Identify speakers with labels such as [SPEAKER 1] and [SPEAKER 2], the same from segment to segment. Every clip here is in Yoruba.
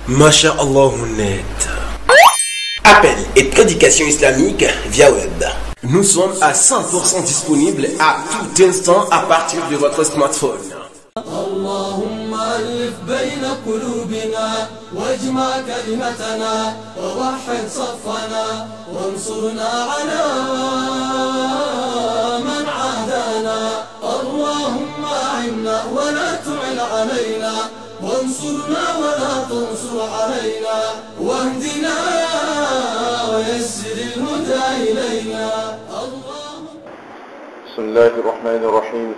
[SPEAKER 1] Masha'Allah net. Appel et prédication islamique via web. Nous sommes à 100% disponibles à tout instant à partir de votre smartphone.
[SPEAKER 2] اللهم ألف بين قلوبنا واجمع كلمتنا ووحد صفنا وانصرنا على من عادانا. اللهم أعنا ولا تعن علينا وانصرنا ولا تنصر علينا واهدنا ويسر الهدى إلينا.
[SPEAKER 3] بسم الله الرحمن الرحيم.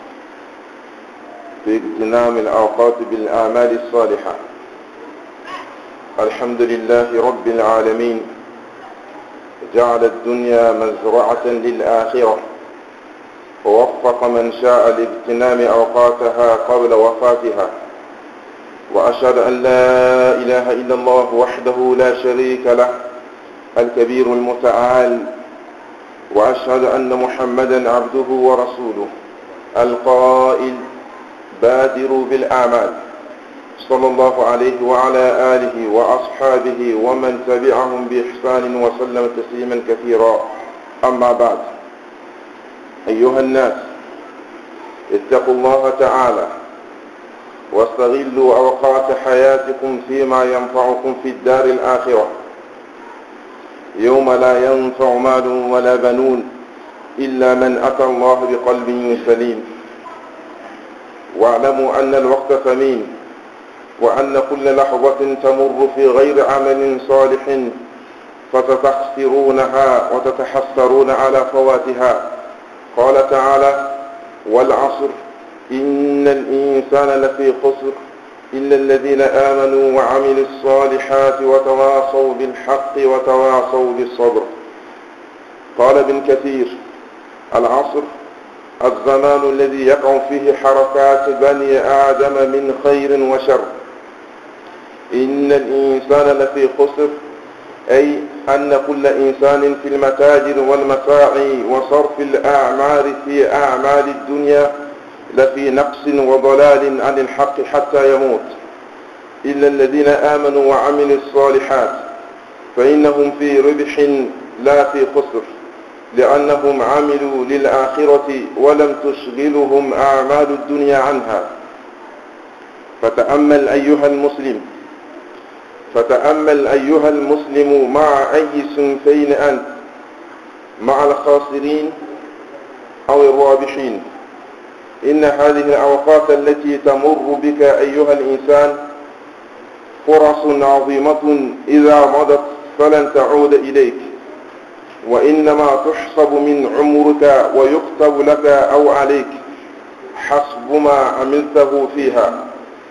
[SPEAKER 3] في اغتنام الأوقات بالأعمال الصالحة. الحمد لله رب العالمين، جعل الدنيا مزرعة للآخرة، ووفق من شاء لاغتنام أوقاتها قبل وفاتها. وأشهد أن لا إله إلا الله وحده لا شريك له الكبير المتعال، وأشهد أن محمدا عبده ورسوله القائل: بادروا بالأعمال. صلى الله عليه وعلى آله وأصحابه ومن تبعهم بإحسان وسلم تسليما كثيرا. أما بعد، أيها الناس، اتقوا الله تعالى واستغلوا أوقات حياتكم فيما ينفعكم في الدار الآخرة، يوم لا ينفع مال ولا بنون إلا من أتى الله بقلب سليم. واعلموا أن الوقت ثمين، وأن كل لحظة تمر في غير عمل صالح فتستخسرونها وتتحسرون على فواتها. قال تعالى: والعصر إن الإنسان لفي خسر إلا الذين آمنوا وعملوا الصالحات وتواصوا بالحق وتواصوا بالصبر. قال ابن كثير: العصر الزمان الذي يقع فيه حركات بني آدم من خير وشر. إن الإنسان لفي خسر، أي أن كل إنسان في المتاجر والمساعي وصرف الأعمار في أعمال الدنيا لفي نقص وضلال عن الحق حتى يموت، إلا الذين آمنوا وعملوا الصالحات فإنهم في ربح لا في خسر، لأنهم عملوا للآخرة ولم تشغلهم أعمال الدنيا عنها. فتأمل أيها المسلم مع أي صنفين أنت، مع الخاسرين أو الرابحين. إن هذه الأوقات التي تمر بك أيها الإنسان فرص عظيمة إذا مضت فلن تعود إليك، وإنما تحسب من عمرك ويكتب لك أو عليك حسب ما عملته فيها.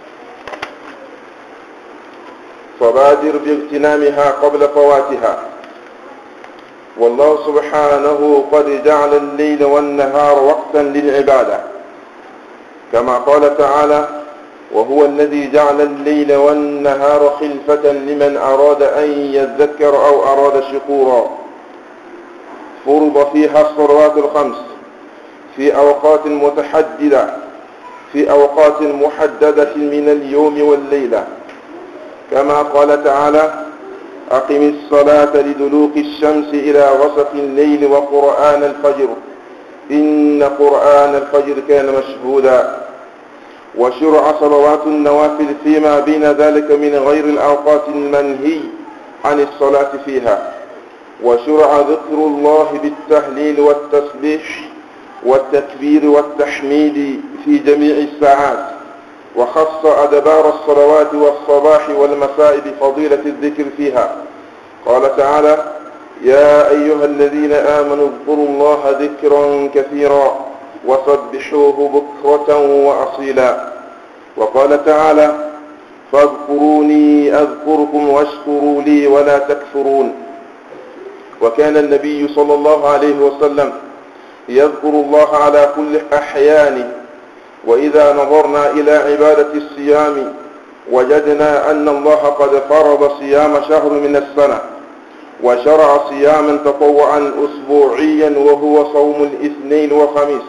[SPEAKER 3] فبادر باغتنامها قبل فواتها. والله سبحانه قد جعل الليل والنهار وقتا للعبادة، كما قال تعالى: وهو الذي جعل الليل والنهار خلفة لمن أراد أن يذكر أو أراد شكورا. فرض فيها الصلوات الخمس في أوقات متحددة، في أوقات محددة من اليوم والليلة، كما قال تعالى: أقم الصلاة لدلوك الشمس إلى غسق الليل وقرآن الفجر إن قرآن الفجر كان مشهودا. وشرع صلوات النوافل فيما بين ذلك من غير الأوقات المنهي عن الصلاة فيها. وشرع ذكر الله بالتهليل والتسبيح والتكبير والتحميد في جميع الساعات، وخص أدبار الصلوات والصباح والمساء بفضيلة الذكر فيها. قال تعالى: يا أيها الذين آمنوا اذكروا الله ذكرا كثيرا وسبحوه بكرة وأصيلا. وقال تعالى: فاذكروني أذكركم واشكروا لي ولا تكفرون. وكان النبي صلى الله عليه وسلم يذكر الله على كل أحيانه. وإذا نظرنا إلى عبادة الصيام وجدنا أن الله قد فرض صيام شهر من السنة، وشرع صياما تطوعا أسبوعيا وهو صوم الاثنين والخميس،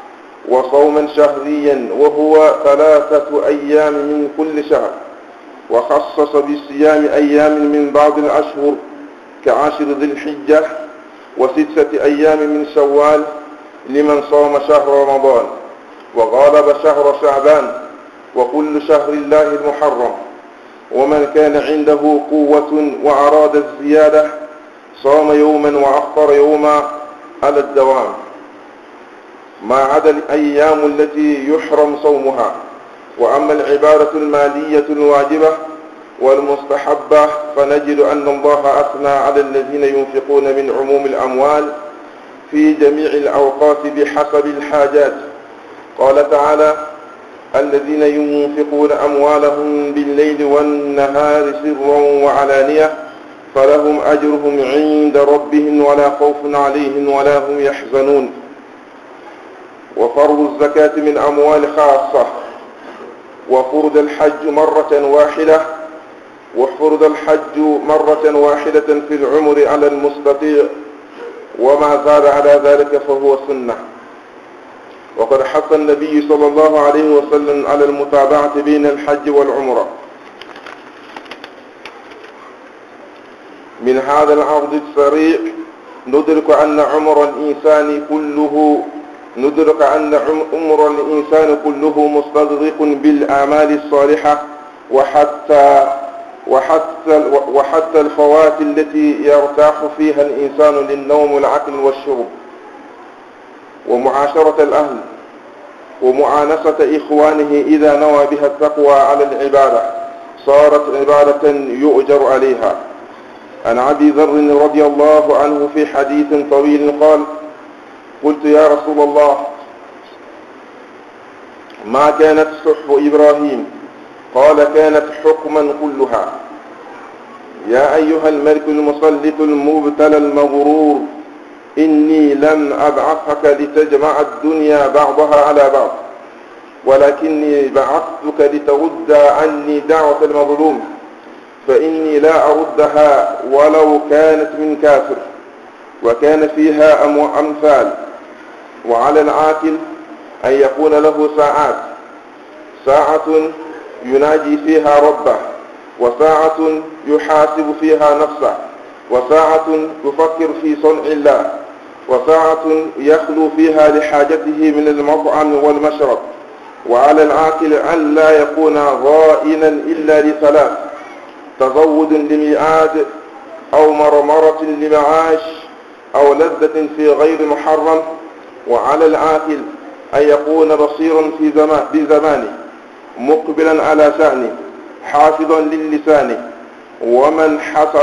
[SPEAKER 3] وصوما شهريا وهو 3 أيام من كل شهر، وخصص بالصيام أيام من بعض الأشهر كعشر ذي الحجة و6 أيام من شوال لمن صام شهر رمضان وغالب شهر شعبان وكل شهر الله المحرم. ومن كان عنده قوة وأراد الزيادة صام يوما وأفطر يوما على الدوام ما عدا الأيام التي يحرم صومها. وأما العبادة المالية الواجبة والمستحبة فنجد أن الله أثنى على الذين ينفقون من عموم الأموال في جميع الأوقات بحسب الحاجات. قال تعالى: الذين ينفقون أموالهم بالليل والنهار سرا وعلانية فلهم أجرهم عند ربهم ولا خوف عليهم ولا هم يحزنون. وفرض الزكاة من أموال خاصة، وفرض الحج مرة واحدة، وفرض الحج مرة واحدة في العمر على المستطيع، وما زاد على ذلك فهو سنة. وقد حث النبي صلى الله عليه وسلم على المتابعة بين الحج والعمرة. من هذا العرض السريع ندرك أن عمر الإنسان كله مستغرق بالأعمال الصالحة وحتى الفوات التي يرتاح فيها الإنسان للنوم والأكل والشرب ومعاشرة الأهل ومعانسة إخوانه إذا نوى بها التقوى على العبادة صارت عبادة يؤجر عليها. عن أبي ذر رضي الله عنه في حديث طويل قال: قلت يا رسول الله ما كانت صحف إبراهيم؟ قال: كانت حكما كلها. يا أيها الملك المسلط المبتلى المغرور إني لم أبعثك لتجمع الدنيا بعضها على بعض ولكني بعثتك لترد عني دعوة المظلوم فإني لا أردها ولو كانت من كافر. وكان فيها أمثال. وعلى العاقل أن يكون له ساعة يناجي فيها ربه، وساعة يحاسب فيها نفسه، وساعة يفكر في صنع الله، وساعة يخلو فيها لحاجته من المطعم والمشرب. وعلى العاقل أن لا يكون ضائنا إلا لثلاث: تزود لميعاد، أو مرمرة لمعاش، أو لذة في غير محرم. وعلى العاقل أن يكون بصيرا بزمانه مقبلا على شأنه حافظا للسانه ومن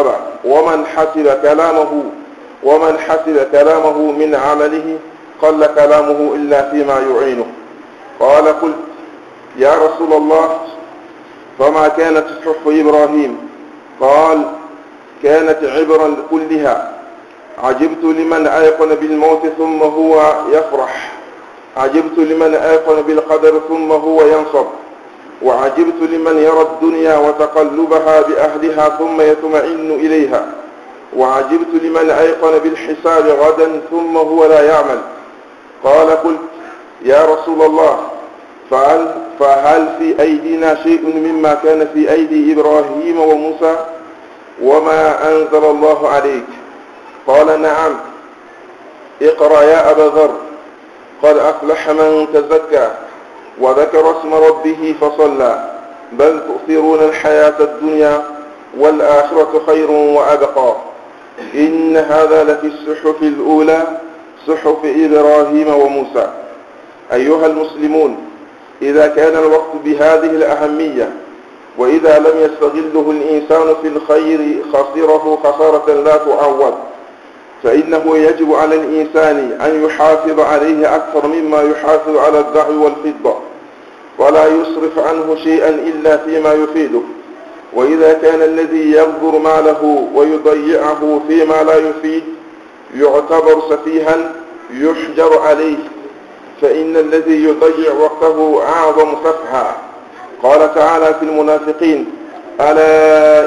[SPEAKER 3] حسب كلامه من عمله قل كلامه إلا فيما يعينه. قال: قلت يا رسول الله فما كانت صحف إبراهيم؟ قال: كانت عبرا كلها. عجبت لمن أيقن بالموت ثم هو يفرح، عجبت لمن أيقن بالقدر ثم هو ينصب، وعجبت لمن يرى الدنيا وتقلبها بأهلها ثم يطمئن إليها، وعجبت لمن أيقن بالحساب غدا ثم هو لا يعمل. قال: قلت يا رسول الله فهل في أيدينا شيء مما كان في أيدي إبراهيم وموسى وما أنزل الله عليك؟ قال: نعم. اقرأ يا أبا ذر: قد أفلح من تزكى وذكر اسم ربه فصلى بل تؤثرون الحياة الدنيا والآخرة خير وأبقى إن هذا لفي الصحف الأولى صحف إبراهيم وموسى. أيها المسلمون، إذا كان الوقت بهذه الأهمية وإذا لم يستغله الإنسان في الخير خسره خسارة لا تعوض، فإنه يجب على الإنسان أن يحافظ عليه أكثر مما يحافظ على الذهب والفضة، ولا يصرف عنه شيئا إلا فيما يفيده. وإذا كان الذي يغدر ماله ويضيعه فيما لا يفيد يعتبر سفيها يحجر عليه، فإن الذي يضيع وقته أعظم سفها. قال تعالى في المنافقين: ألا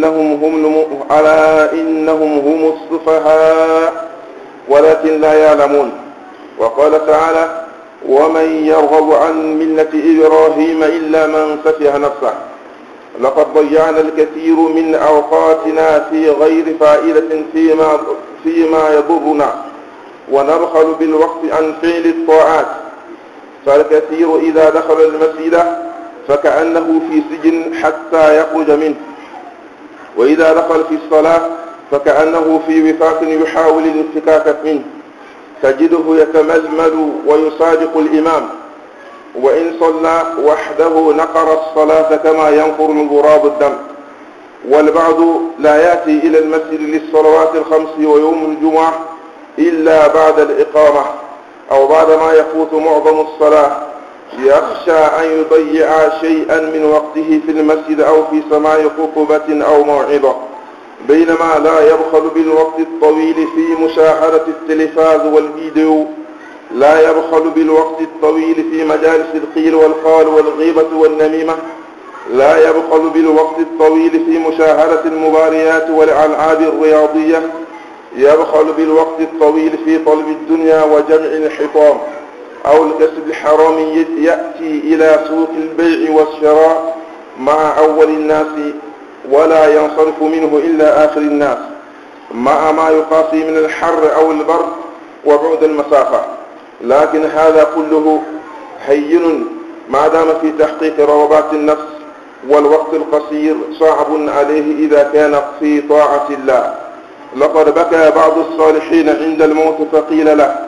[SPEAKER 3] إنهم هم السفهاء ولكن لا يعلمون. وقال تعالى: ومن يرغب عن ملة إبراهيم إلا من سفه نفسه. لقد ضيعنا الكثير من أوقاتنا في غير فائدة فيما يضرنا، ونبخل بالوقت عن فعل الطاعات. فالكثير إذا دخل المسجد فكأنه في سجن حتى يخرج منه، وإذا دخل في الصلاة فكأنه في وفاق يحاول الانفكاك منه، تجده يتململ ويصادق الإمام، وإن صلى وحده نقر الصلاة كما ينقر الغراب الدم. والبعض لا يأتي إلى المسجد للصلوات الخمس ويوم الجمعة إلا بعد الإقامة أو بعد ما يفوت معظم الصلاة، يخشى أن يضيع شيئا من وقته في المسجد أو في سماع خطبة أو موعظة، بينما لا يبخل بالوقت الطويل في مشاهدة التلفاز والفيديو، لا يبخل بالوقت الطويل في مجالس القيل والقال والغيبة والنميمة، لا يبخل بالوقت الطويل في مشاهدة المباريات والألعاب الرياضية، يبخل بالوقت الطويل في طلب الدنيا وجمع الحطام أو الكسب الحرام، يأتي إلى سوق البيع والشراء مع أول الناس ولا ينصرف منه إلا آخر الناس، مع ما يقاسي من الحر أو البرد وبعد المسافة. لكن هذا كله هين ما دام في تحقيق رغبات النفس، والوقت القصير صعب عليه إذا كان في طاعة الله. لقد بكى بعض الصالحين عند الموت فقيل له: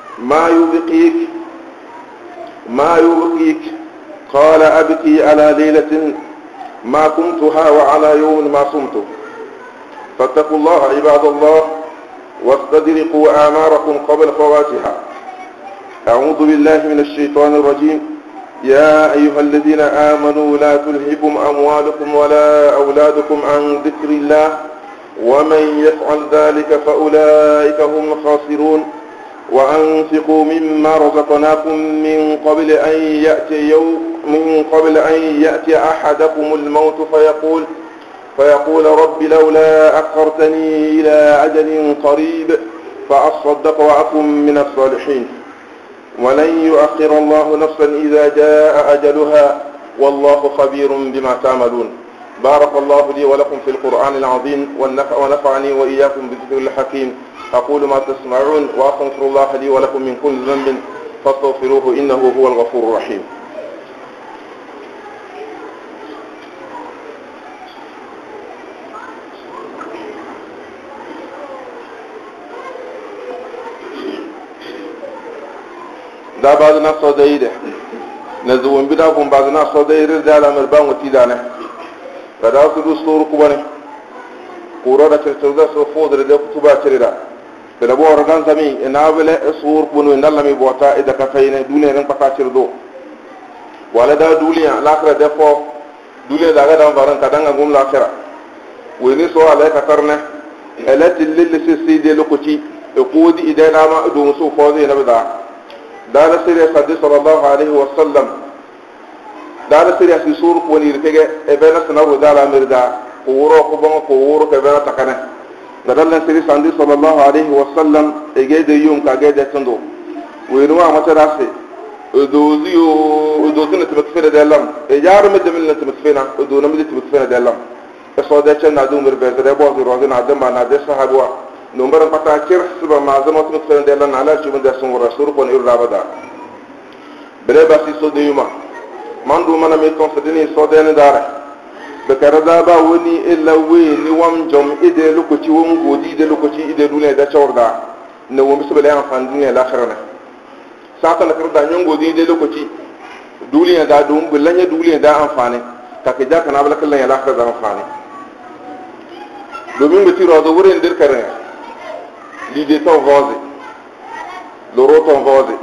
[SPEAKER 3] ما يبقيك؟ قال: أبكي على ليلة ما قمتها وعلى يوم ما صمته. فاتقوا الله عباد الله واستدركوا أعماركم قبل فواتها. أعوذ بالله من الشيطان الرجيم. يا أيها الذين آمنوا لا تلهكم أموالكم ولا أولادكم عن ذكر الله ومن يفعل ذلك فأولئك هم الخاسرون. وأنفقوا مما رزقناكم من قبل أن يأتي أحدكم الموت فيقول رب لولا أخرتني إلى أجل قريب فأصدق وأكن من الصالحين. ولن يؤخر الله نفسا إذا جاء أجلها والله خبير بما تعملون. بارك الله لي ولكم في القرآن العظيم ونفعني وإياكم بالذكر الحكيم. أقول ما تسمعون وأستغفر الله لي ولكم من كل ذنب فاستغفروه إنه هو الغفور الرحيم. da bazina sodaide na zuwan bida kun bazina sodaide da la merban wati dane kada su du suru kubane kuro da certo da so fodre da kutuba cerida da bo organ sami ina bele sur bunu ndalla mi bota ida ka fayne dune ren pata cerdo wala da duliya lakra da fo dule da ga da baran kadanga gum lakra woni so ala ka tarne elati lil sisi de lokaci e kodi idana ma do so fo zai na bida dala siriya sadi sallallahu alaihi wasallam dala siriya si sur ko ni rikege e bena sanaru dala mirda ko woro ko bon ko woro ke bena takane dala siriya sadi sallallahu alaihi wasallam e gede yum ka gede tando wenu ma mata rase do tuna tibakfena dalam e jaru medemil na tibakfena do na medemil tibakfena dalam e so de chen na do mir be de bo ro na de ma na de sahabwa number pata kir suba mazama tun fere de lan ala chibun da sun rasul ko ir rabada bere basi so de yuma mandu mana me ton fedini so de ne dara be karada ba woni illa we ni wam jom ide lokaci won godi de lokaci ide dune da chawrda ne won bisu bele an fan dunya la kharana sata na karda nyon godi ide lokaci duliya da dum bulanya duliya da amfani take ja kana bala kallan ya la kharada amfani domin mutiro do wurin dir karane l'idée ton vase l'oro ton vase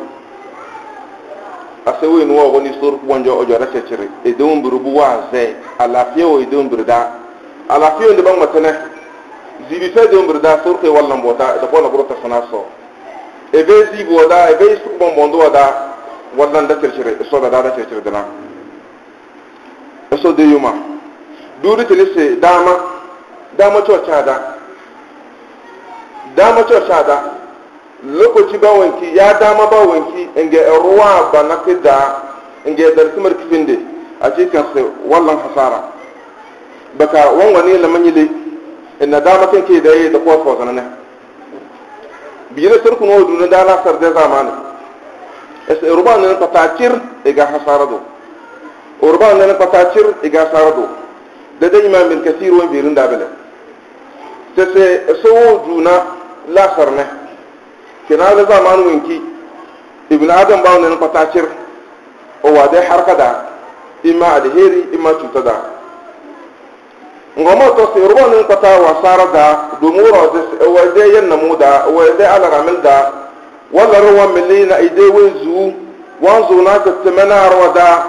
[SPEAKER 3] asewe no wo ni sor ponjo ojo racecere e de umburu bu waze ala fio e de umburda ala fio de bang matane zibi fe de umburda sor ke walla mbota da ko la brota sanaso e be zi boda e be su bon bondo da walla nda cercere so da cercere dana so de yuma duri telese dama cho chada dama cho shada lokaci ba wanki ya dama ba wanki inge ruwa ba na kida inge dar kimar kifinde a cikin sai wallan hasara baka wangani la manyile inna dama kan ke da ko ko zanane biyere tur kuno du da na sar da zamani es urban ne patachir ega hasarado urban ne patachir ega sarado da da imam bin kathir wa birin da bele se so duna la sarne kina da zamani winki ibn adam ba ne patachir o wa da harkada imma alheri imma cutada ngoma to se urban ne pata wa sarada dumuro de wa de yan namuda wa de ala ramilda wala ruwa millina ide wezu wanzu na ta tamana arwada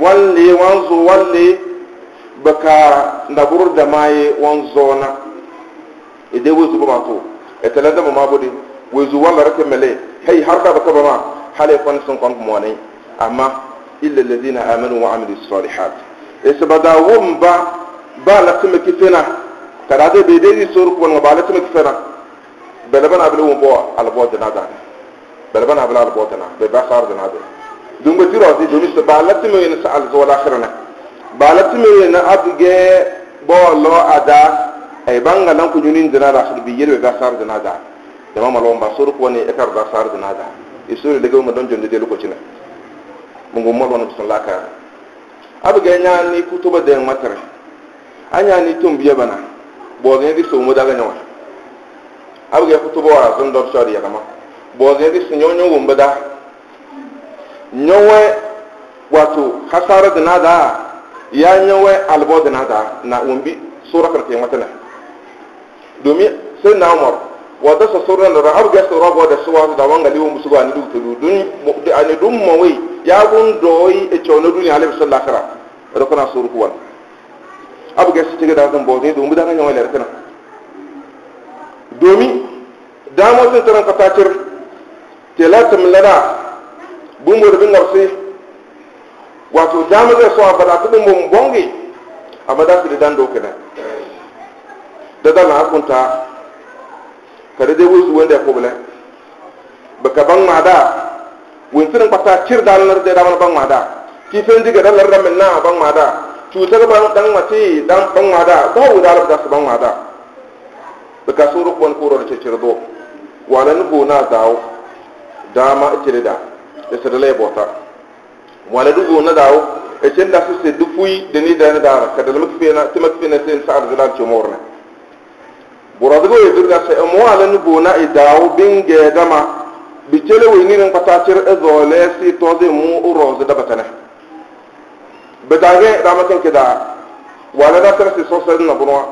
[SPEAKER 3] wanzu baka nabur da mai wanzona ide wezu ba to etalada ma bodi wezu wala rake mele hay harka baka ba ma hale kon sun kon mo ne amma illa alladhina amanu wa amilus salihat isbada wumba la tumi kifena kada de be de sor ko nga bala tumi kifena belaban ablu wo bo albo de nada belaban ablu albo de na be ba sar de nada dunga tiro di dumi se bala tumi ne sa al zo la khirana bala tumi ne abge bo lo ada ay banga lan ko junin de nada khir bi yere be sar de nada de mama lo mba sor ko ne e kar da sar de nada isuri de go ma don jonde de ko cina mo ngo mo wona sallallahu alaihi abge nya ni kutuba de matare anya ni tum biya bana bo ne di so mo daga nyawa abu ya kutubo wa zon do shari ya kama bo ne di nyonyo wo mbada nyowe wato hasara da nada ya nyowe albo da nada na umbi sura kan ke matana domin sai na umar wada sa sura da abu ya sura bo da suwa da wanga liwo musu ga ni du to dun ani dum mawai ya gun doyi e chono duniya alaihi sallallahu alaihi wasallam rokona suru kuwan abu ga su ci da zan boze domin da kan yawan larkana domin damo sun taran katacir telatin lana bumur bin narsi wato damo zai so abada tudin mun bonge abada su da dan doke na da dan hakunta kada dai wuzu wanda ya kobule baka ban mada wuntin katacir da lar da ban mada kifin diga da lar min na ban mada cutar ban dan mace dan ban mada ba wu da da su ban mada baka suru kon kuro da cirdo wala nugo na dawo dama cirida da sadale bota wala dugo na dawo e cenda su se dufui de ni da da kada da mutfena timatfena sen sa'ar zalal ce morna buradugo e durga se mo wala nugo na e dawo binge dama bi cele wi ni nan patacir ezole si to de mu uroz da batana bedage dama kan kida wala da tarsi sosai na bunwa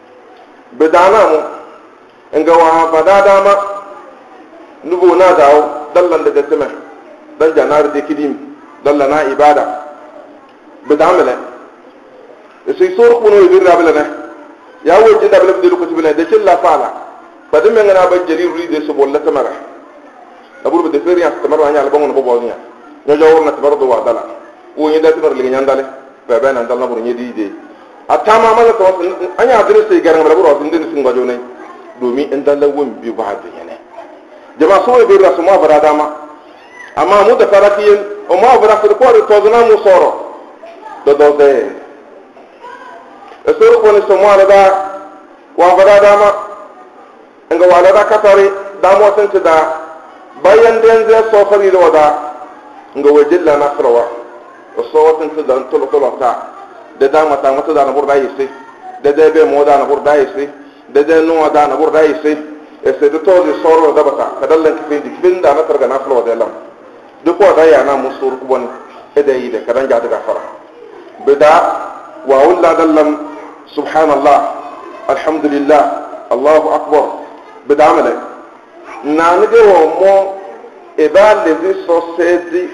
[SPEAKER 3] bedana mu nga wa fada dama nugo na dawo dallan da dattima dan janar de kidim dallana ibada bedamele sai sor kuno ibir rabela ne ya woje da balab de lokaci bele de cilla fala badin men ngana ba jarir ride so bolla tamara abur be feri ya tamara nya albango no bobo nya nyo jawor na tamara do wa dala o nyi da tamara li nyandale be be na dalla bur nyi dide atama mala to anya adresse garan bala bur o ndin sin gajo ne domin in dalla won bi ba da yana jama'a so be rasu ma bara dama amma mu da farakiyin o ma bara su ko to zana mu soro do do de esoro ko ne so ma da wa bara dama nga wala da katare da mo san da bayan den zai so fari da wada nga wajilla nasrawa o so watan da tolo ta da dama ta mata da na burda yisi da be mo da na burda yisi da no da na burda yisi e se do to di soro da bata kadallan kifin da na targa na flo da lam duk ko da ya na musur ku bon e da yi da kadan ja daga fara bida wa walla dallam subhanallah alhamdulillah allahu akbar bida amale na ni de mo e ba le di so sedi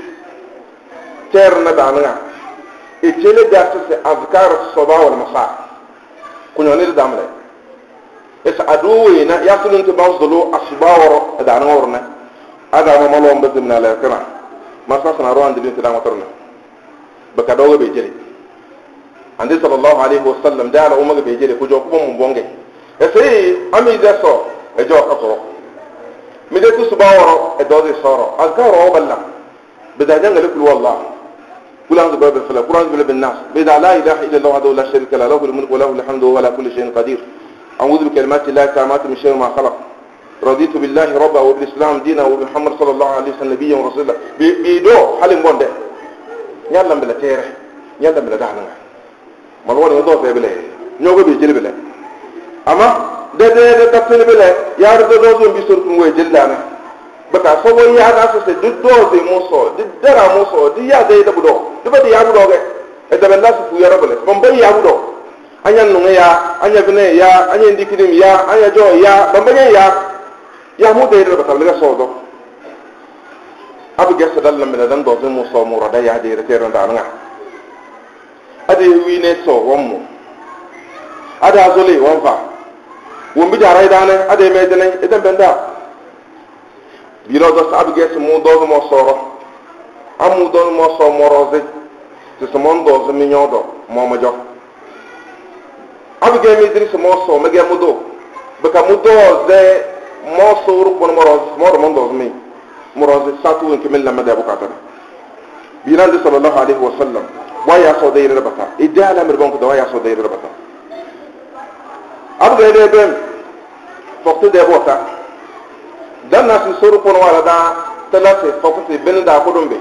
[SPEAKER 3] terna da na e tele da se azkar sabah wal masa kunyo ne da amale esa aduwe na ya tunun to banzolo asbawro da na worna aga ma malo mbazim na la kana masa sana ro ande bin tala motorna baka dogo be jere ande sallallahu alaihi wasallam da ala umma be jere ko jo ko mo bonge ese ami da so e jo ka so mi de ku subawro e do de soro azkaro balla bida jangale kul wallah kulan zuba bil falaq kuran bil bin nas bi da la ilaha illa allah wahdahu la sharika lahu lahul mulku wa lahul hamdu wa ala kulli shay'in qadir a'udhu bi kalimati llahi tammati min sharri ma khalaq raditu billahi rabba wa bil islam dina wa bi muhammad sallallahu alaihi wasallam nabiyyan wa rasula bi do halin bonde nyalla mbela tere nyalla mbela dahna mal woni do fe bele nyogo bi jeli bele ama de tafsir bele ya do zo bi sur kun we jellana baka so wo ya da so se do ze muso di dara muso di ya de budo di ba di ya budo ge e da bella su ya rabale bon bay ya budo anya nu ya anya bene ya anya ndikidim ya anya jo ya bon bay ya mu de ba tal ga so do abu gesa dallam me dan do ze muso mu rada ya de re ron da nga ade wi ne so wonmo ada zole wonfa wombi jaray dane ade me dene edan benda biro do sabu gese mu do mo soro amu do mo so moroze to so mon do so mi nyodo mo ma jox abu ge mi diri so mo so me ge mu do be ka mu do ze mo so ru bon moroze mo do mon do mi moroze satu en kemel lamade abu ka tan biran de sallallahu alaihi wasallam wa ya so de rabata idala mir bon ko do ya so de rabata abu ge de ben fokto de bota dan na su suru kono wala da talate fokuti benda kodumbe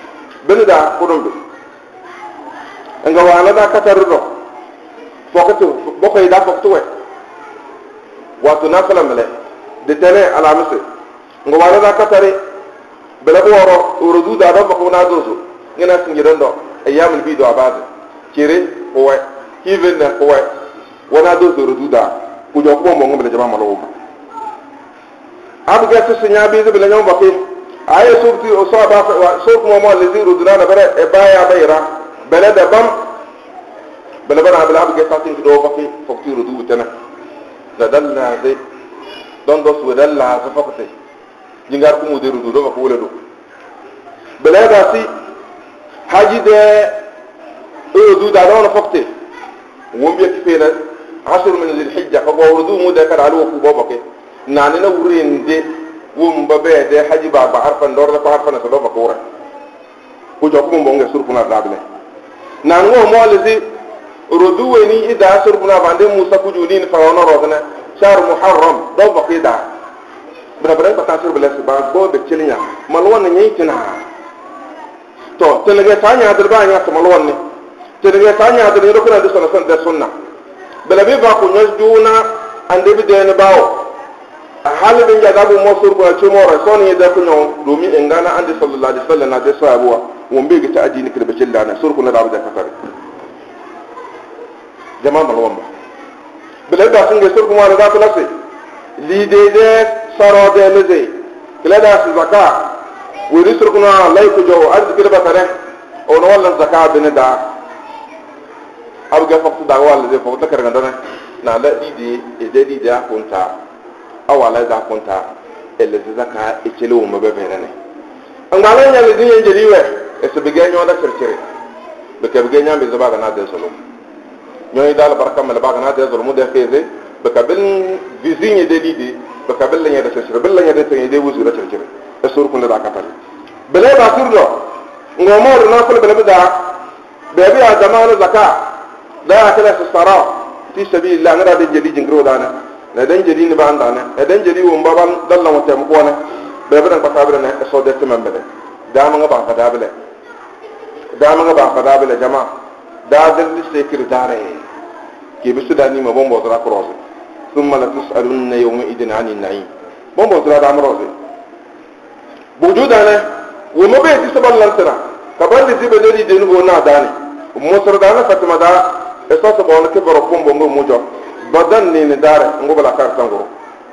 [SPEAKER 3] nga wala da katarro fokuti bokoy da fokuti we wato na salamele de tele alamise nga wala da katare bela boro urudu da do ko na dozo ngena singiran do ayyamul bidu abade kire ko even na ko wana dozo urudu da ku jo ko mo ngombe jama malo abu ga su nya bi zubila nyam bakke aye subti o so ba so ko mo le ziru dunana bare e baya bayra bele da bam bele bana bele abu ga tatin do bakke fokti rudu tana da dalla de don do su dalla sa fokte jingar ku mu de rudu do ko wala do bele da si haji de rudu da do fokte wombe ki fela asr min zil hijja ko rudu mu de kada alu ku bo bakke nani na wurinde wumba be de haji ba harfan dor ko harfan so do ba ko ko joku mo nge surfuna dabile nan wo mo lezi rudu weni ida surfuna bande musa ku julin fa wono rodna shar muharram do ba qida bra ba ta sur bele ba bo be chelinya mal won nyi tina to telege tanya dal ba nya to mal won ni telege tanya dal ro ko na sunna bele be ba ko nyajuna ande bi de ne bawo hali bin jaga bu mosur ko ci mora soni da ku nyon domi engana ande sallallahu alaihi wasallam na de sabuwa wombe ga ta adini kirbe cillana sur ko na da kafar jama'a malwamba bele da sun ga sur ko mara da ku lase li de saro de leze kila da su zakka wuri sur ko na lay ko jo arziki da tare o no wallan zakka bin da abu ga faktu da walla de faktu karga dana na la di de da kunta awala za kunta ele zaka echele wo mabe berene angala nya le dinye jeliwe esebige nyo da cercere be ke bige nya be zaba na de solo nyoy dal baraka mel baga na de solo mu de feze be ka ben vizinye de lidi be ka bel nya de cercere bel nya de tene de wuzu da cercere e sur kun da katal bele ba turdo ngomor na ko bele da be bi a zamanu zakka la akala sara fi sabilillah ngara de jeli jingro dana na dan jeli ni banda na dan jeli wo mbaban dalla mo tem ko na be be dan patabele na so de temambele da ma nga ba patabele jama da dal sekir dare ke bi sudani ma bombo dra croise thumma la tusaluna yawma idin anin na'im bombo dra da amroze bujudana wo mo be ti sabal lantana kabandi ti be deli de no na dani mo sordana fatima da e so so bon ke boro bombo mo jo badan ni dara ngobala kartangoro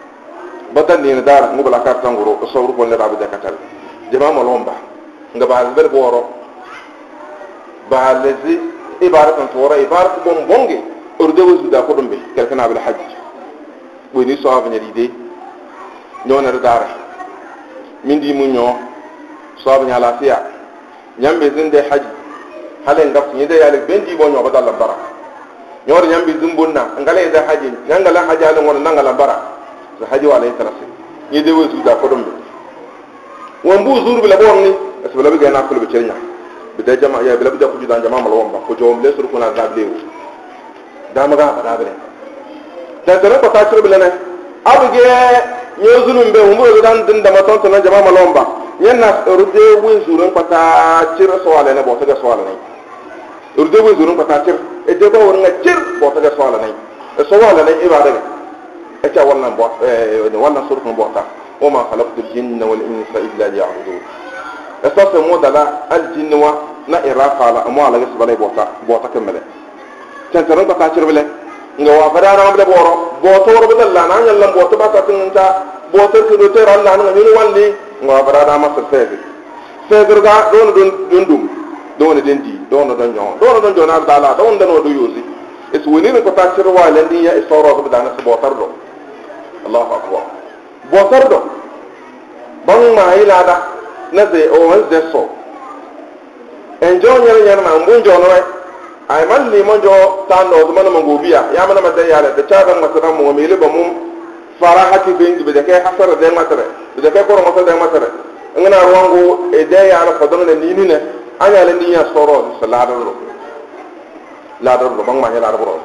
[SPEAKER 3] sawru ko le rabu dakatal jama molomba ngaba bel boro ba lezi ibaratan tora ibarat bom bonge urde wuzu da ko dombe kelkana bil hajj woni so avanya dide nyona dara mindi mu nyo so avanya lafiya nyambe zinde hajj halen ngap ni de yale bendi bo nyo badal baraka nyor nyambi zumbunna ngale da haji ngala haji ala ngona nangala bara za haji wala interase ni de wuzu da ko dombe won bu zuru bila bonni asbala bi gana ko be cernya bida jama ya bila bida ku judan jama malomba ko jom le sur ko na gable dama ga ba gable da tare ko ta cirbi lene abge nyozulum be umbo dan din da maton to na jama malomba yenna rude wi zurun pata cir sawale ne bo ta ga sawale ne rude wi zurun pata cir e de ko won nga cir bo ta ga sawale ne e sawale ne ibada e ta wannan bo wannan surkun bo ta wa ma khalaqtul jinna wal insa illa liya'budun اساس مودلا الجن و نا اراقا لا اموالا غسبلي بوتا كمله تنترن بتا تشربله nga wa fadara amle boro boto wor bedalla na nyallam boto bata tinta boto ko do ter Allah na ñu walli nga fadara ma sa feder ga don dendi don jona dala don dan do yosi es woni ko ta cirwa lendi ya isoro ko dana so botar do Allahu akbar botar do bang ma ilada na ze o wan ze so enjo nyere ma mbunjo no ay man li monjo tando do man mo biya ya man ma de yale de chaga ma tara mo mi le ba mum farahati be be de kay hasara de matare de kay ko mo de matare ngana wango e de yale ko don ne ni ne anya le ni ya soro salado lo bang ma hela ro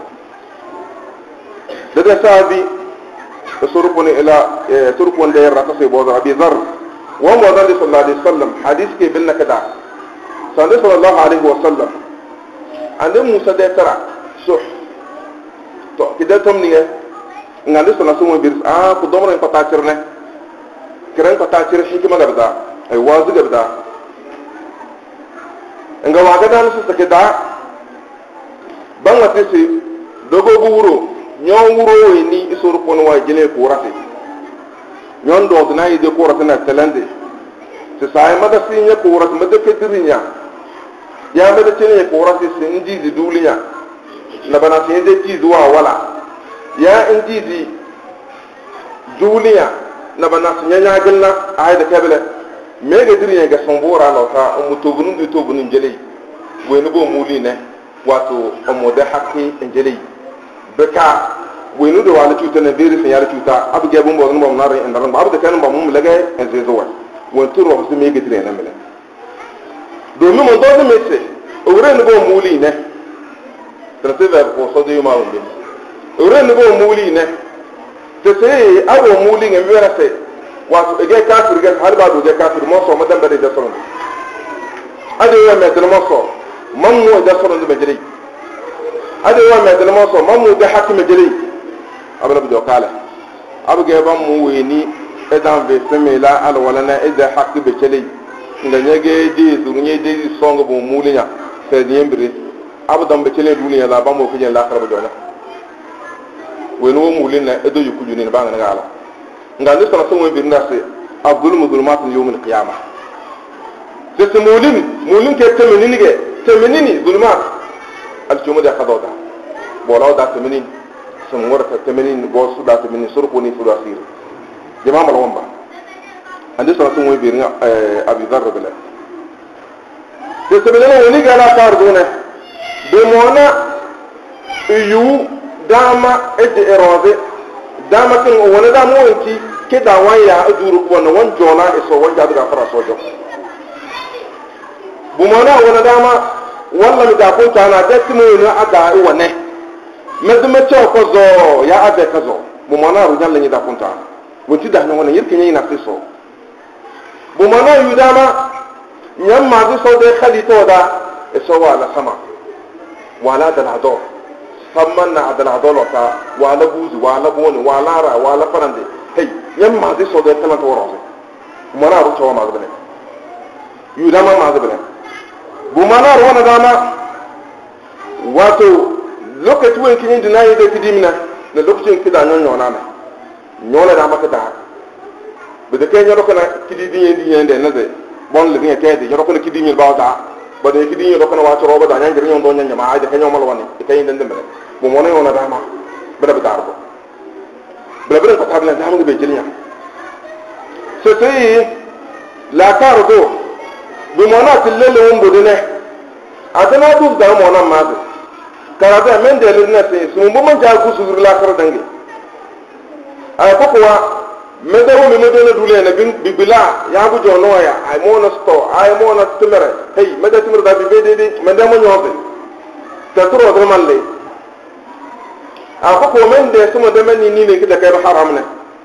[SPEAKER 3] de sabi surupuni ila surupun de rata se bodo abi zar wa muhammad sallallahu alaihi wasallam hadith ke bin nakada sallallahu alaihi wasallam ande musa de tara so to kida tom ni ngande sona sumo bir ko domro ko ta cirne kiran ko ta cir hikima gabda ay wazu gabda nga waga dan su sakeda banga tisi dogo wuro nyon wuro ni isor ko no wa jele ko rate nyon do na yi de ko rate na talande se sai mada sinya ko rate mada kedirinya ya mada tene ko rate sin di dulinya na bana sin de ti zuwa wala ya indi di dulinya na bana sinya nya gilla ay da kabele me ga dirinya ga sombora lota mu tobunun jele bo no bo muli ne wato amode hakki jele beka wenu do wala tuta na beri fa yala tuta abu ge bumbo no bom nare en daran abu de kan bom mum lege en zezo won tur ro se me ge dire na mele do mi mo do de messe o re no bo muli ne trate ver ko so de ma umbe o re no bo muli ne te se abu muli nge wera se wato ge kafir ge halba do ge kafir mo so madan bade de so ade yo me de mo so mamu da so ndo be jeri ade wa me de mo so mamu de hakim jeri abana bi dokala abu ge bam mu weni edan be semela al walana ida hakki be chele nga nyege di dunye di songo bo mulinya fe diembre abu dam be chele duniya la bam mo ko jen la karba dona wenu wo mulina edo yukuju ni banga ngala nga ni sona so mo bi ndase abdul muzulmat yawm al qiyamah de se mulin ke temenini zulmat al jumuda qadada bolaw da temenini ورثة 80 بوص دا 80 سرقوني في الأخير جماعة الومبا عندي سنة سموي بيرنا أبي ذر بلا تسمعنا ونيجي على كاردونه بمونا يو داما إد إرادة داما كن وانا دامو انتي كدا ويا أدورك وانا وان جونا إسوا وان جادو غفرا سوجو بمونا وانا داما والله مدافون كانا دسمونا أدعي ونه medme cho ko zo ya abe ka zo bu mana ru jalla ni da kunta wonti da no wona yirki ni na fiso bu mana yu dama nyam ma du so de khali to da e so wala sama wala da hado samman na da hado ta wala buzu wala boni wala ra wala farande hey nyam ma du so de kala to ro bu mana ru cho ma gbe yu dama ma gbe bu mana ru wona dama wato lokaci wen kinin dina yi da kidimina da lokacin kida nyona da maka da be da kenya rokana kididin yin da naze bon le ne tede yo rokana kidimil ba da ba da kidin rokana wa to roba da nyan girin don nyanya ma da kenya mal wani kay den dembe mo mo ne ona da ma bada bada arbo bada ko tabla da mu be jelinya so sai la kargo bi mo na tilele won bodene adana du da mo na ma karata men de lirna se sumbu man ja ku suru la kar dange ay ko wa me da wo me do na dule na bin bila ya bu jo no ya ay mo na sto ay mo na tumere hey me da tumere da bi de me da mo nyobe ta turo do man le a ko men de suma de men ni ne kida kay haram ne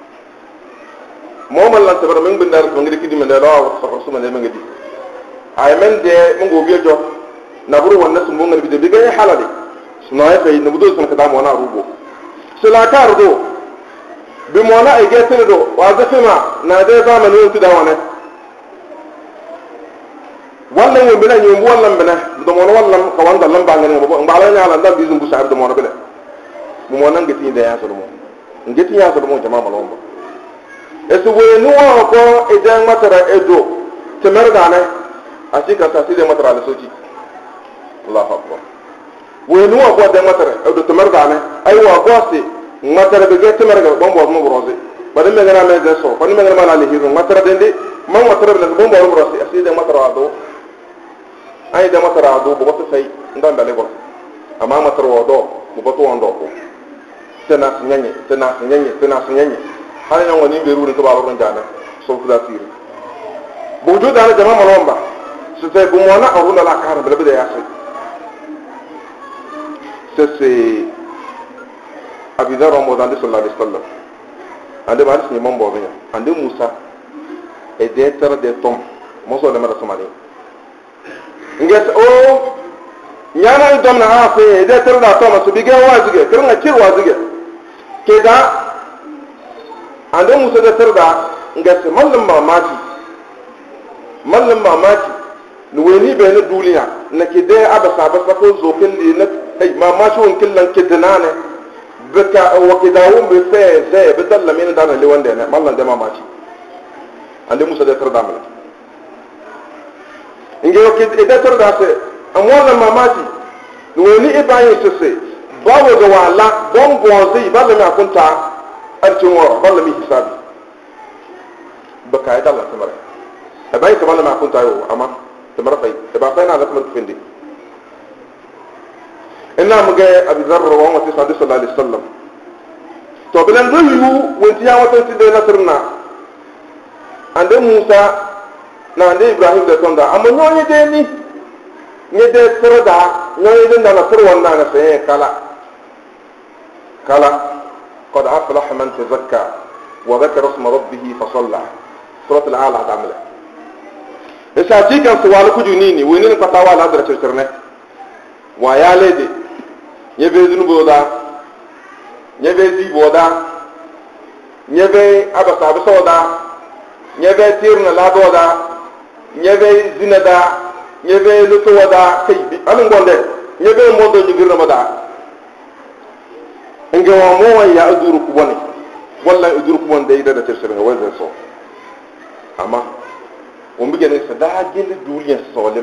[SPEAKER 3] mo man lan tabar men bin dar do ngi kidi men da lawa so suma de men ngi ay men de mo go bi jo na buru wannan sun bonga bi de bi ga halali suna ya kai na budo sun ka da mo na rubo sula ka rubo bi mo na ege tele do wa zafima na de zamani wontu da wane wallan yo bina nyum wallan bina do mo wallan ka wanda lamba ngani bo ngala nya lan dam bizum bu saab do mo bele mo nan ngati de ya so mo ngati ya so mo jama malomba esu we nu wa ko e jang matara edo temer dane asika ta side matara le soci Allahu akbar we nu wa ko de matara edo temer dane ay wa ko si matara be gette merga bombo mo brose badam me ngana me so fani me ngana mala le hiru matara dende man matara be bombo mo brose aside matara do ay de matara do bo to sai ndanda le ko ama matara do bo to wondo ko tena nyenye hali na woni be ruuri ko ba ron jana so fuda tiri bo do dana jama malomba so tay bu mona aruna la kar be be ya c'est Abi Dharr Ramadan sallallahu alaihi wasallam ande ba ni mambo be ande Musa e deter de tom mo so le mara somali nges o nyana dom na afa e deter da tom so bige wazige kirna kir wazige keda ande Musa deter da nges mallam mamaki no weni be na duniya na kide abasa ko zo kelli na ay mamaki won kellan kidnane baka wakidawum be fe ze bedalla min dana le wande na mallan de mamaci ande Musa de tarda mala inge wakid de tarda se amona mamaci no ni ibayin sese bawo ga wala bon bozi balla mi akunta arcin wora balla mi hisabi baka ay dalla tamara abay ka balla mi akunta yo ama tamara fay e ba fayna la kuma fendi inna muge Abi Dharr wa sallallahu alaihi wasallam to bilan do yu wonti ya wato ti de nasrna ande Musa na ande Ibrahim de tonda amma nyonye de ni nye de serda nyonye de na nasr wonna na se kala qad aflaha man tazakka wa dhakara isma rabbih fa salla surat al-ala ta'ala esati kan suwal ku junini woni ko tawala hadra tirne wa ya lede nyebe zunuboda nyebe ziboda nyebe abasa abasoda nyebe tirna ladoda nyebe zinada nyebe lutoda kai alin gonde nyebe modo jigirna mada nge wa mo ya uduru ku bone walla uduru ku bonde ida da tirsirnga wazan so ama on bi gene sa da gel duliya solim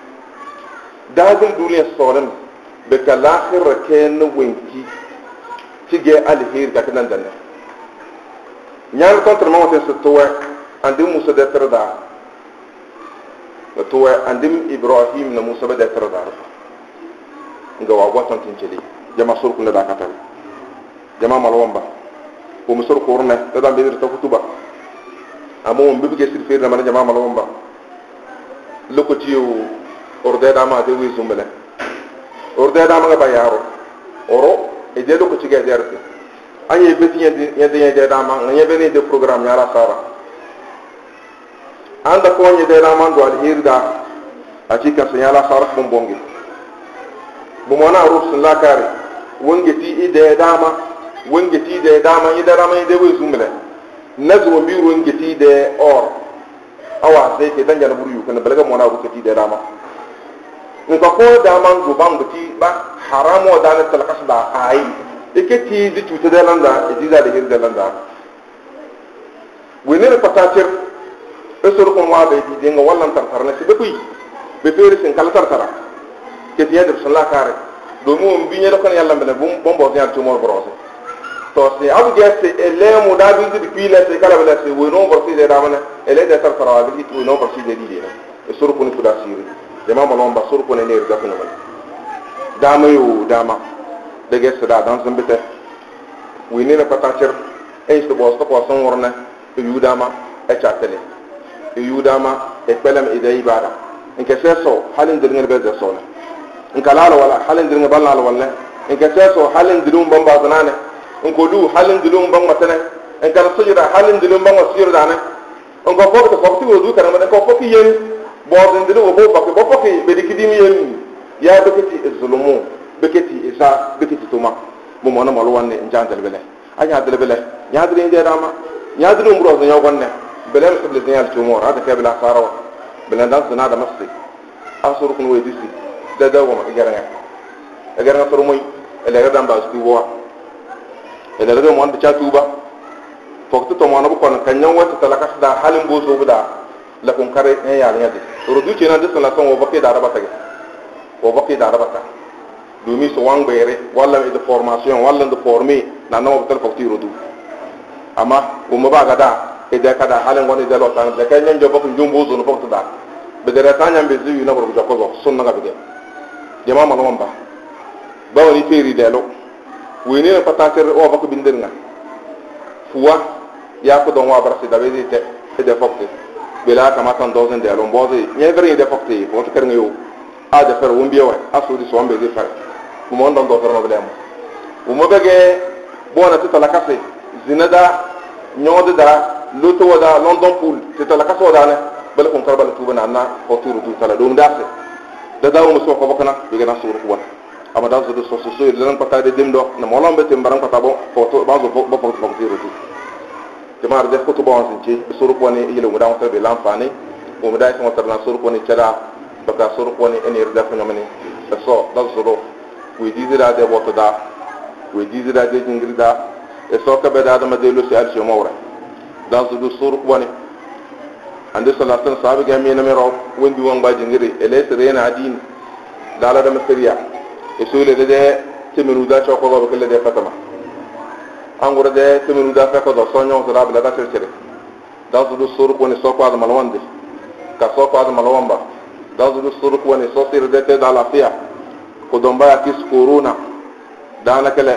[SPEAKER 3] beka l'akhir ken wenki tige alhir ka kanan danne nyal contre mo te towe ande Musa de terda towe ande Ibrahim na Musa de terda nga wa watan tinjeli jama sur ku da katal jama malwamba ko musur ko orne da be ta kutuba amo mbi ke sir fer na man jama malwamba lokotiyo orde da ma de wi zumbele orde da ma ba yaro oro e de ko cige derte anye beti yede da ma ngye bene de programme yara sara anda ko nye de da ma do al hirda akika so yala sara ko bongi bu mona rusul la kare wonge ti ide dama ide rama ide we zumle nazo bi wonge ti de or awa ze ke danja na buru yu kana balaga mona rusul ti de dama nka ko dama go bangu ti ba haramo da na talqas da ai iketi di tuta da landa idiza da hirda landa wenere patatir esor ko wa be di nga wallan tartarna ci be kuy be fere sen kala tartara ke tiya de sallallahu kare do mo biñe do kan yalla mbele bom bo ñaar ci mo brosé to si abu gesse e le mo da bi di pile se kala bele se wono borsi de damana e le de tartara bi di wono borsi de di esor ko ni fuda siri jama malomba sor ko ne ne ga fina dama yo dama de gesse da dans mbete wi ne patatir e sto bo sto ko son worna yudama e chatele yudama e pelam ida ibada in ke seso halin dirnga be de sona in kalala wala halin dirnga ballala wala in ke seso halin dilum bamba zanane in ko du halin dilum bamba tane in kala sujira halin dilum bamba sujira dane in ko fokti wodu kana ma ko fokki yen bodin dilu bo fokki be dikidimi yen ya beketi zulumu beketi isa beketi tuma mo mona malo wanne njandal bele anya dal bele nyaadri inde dama nyaadri umro zo nyagonne bele misle zinyal tumor hada kabila sarawa bele dan sunada masri asuru kun way disi da wama garanga toro moy ele ga damba stuwa ele ga mo anda cha tuba fokto to mo na bu kon kanyan wata talaka da halin bozo buda la kun kare en ya nyade rudu ci na de sala son wo bakki da rabata wo bakki da rabata dumi so wang bere wala de formation wala de former na no tel fokti rudu ama o mo baga da e de kada halen woni de lo tan de kanyan jo bokku njumbo zo no fokto da be de retanya be ziwi na boro joko zo sunna ga be jama ma no mamba bawoni feri de lo wini na patater o bakku bindir nga fuwa ya ko don wa barasi da be te e de fokti bela kama tan dozen de lo mboze nyeveri de fokti ko to kernga yo a de fer wumbiya wa asudi so ambe de fer mo ndon do fer no belem mo bege bona tita la kasse zinada nyode da loto wada london pool tita la kasse wada ne bel ko karbala tuba na na o turu tu tala dum dasse da dawo mo so ko bakana bege na suru ko ama da so so so so lan pata de dimdo na mo lombe te mbaram pata bo foto bazo bo bo ko turu tu jamar de ko to bon sinci suru ko ne yele mo da on be l'enfane mo da so mo na suru ko ne chala baka suru ko ne enir da ko nyamani da so da suru we dizira de botoda we dizira de jingirda e so ka be da ma de lo si al si mawra dan su suru ko ne ande salatan sahabi ga mi na mero wendi won ba jingiri ele serena adin dala da masriya e so le de temenu da ko ko ko le de fatama angura de temenu da fa ko do sonyo so da bla da sercere dan su suru ko ne so ko da malwande ka so ko da malwamba dan su suru ko ne so sir de te da lafia ko domba ya kis corona dana kale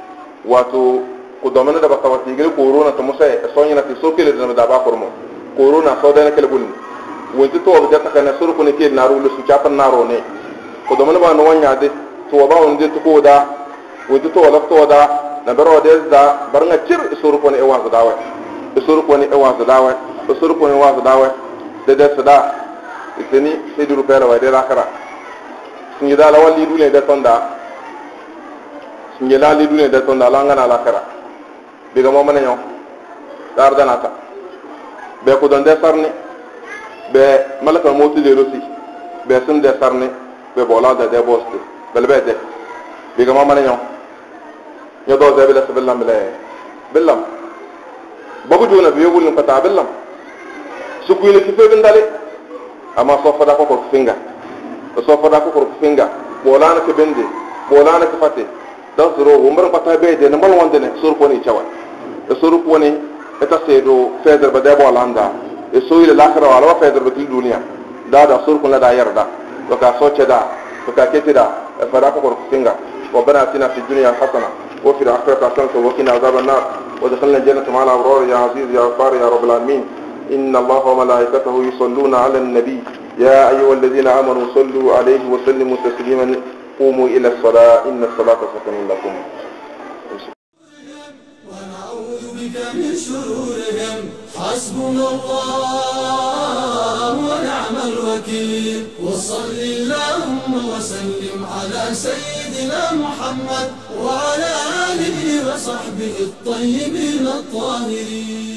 [SPEAKER 3] wato ko domana da baka wati gele corona to musa e sonya na ti so kele da ba kormo corona so dana kale bul wonti to da ta kana suru ko ne ke naru lu su chatan naro ne ko domana ba no wanya de to ba on de to ko da wonti to la to da na baro de da barnga cir suru ko ne e wa dawa suru ko ne e wa dawa suru ko ne wa dawa de sada itini sai duru pera wa de rakara sunyi da la walli dune de tonda sunyi la li dune de tonda la ngana la kara biga mo manenyo dar danata be ko don de sarni be malaka moti de rosi be sun de sarni be bola de boste bel bede biga mo manenyo nyo do de bela sabillam billam bobu jona be yobul ko ta billam su ku ni ki fe bindale ama so fada ko finga so fada ko finga bolana ke bende bolana ke fate dan zuro umbar pata be de namal wonde ne sur ko ni chawa sur ko ni eta sedo feder ba de bolanda e so ile lakhra wala feder ba dunia da sur ko la da yarda to ka so cheda to ka ketida fada ko finga ربنا اتنا في الدنيا حسنه وفي الاخره حسنه وقنا عذاب النار وادخلنا الجنه مع الابرار يا عزيز يا غفار يا رب العالمين ان الله وملائكته يصلون على النبي يا أيها الذين آمنوا صلوا عليه وسلموا تسليما قوموا إلى الصلاة إن الصلاة سكن لكم
[SPEAKER 2] ونعوذ بك من شرورهم حسبنا الله ونعم الوكيل وصل اللهم وسلم على سيدنا محمد وعلى آله وصحبه الطيبين الطاهرين.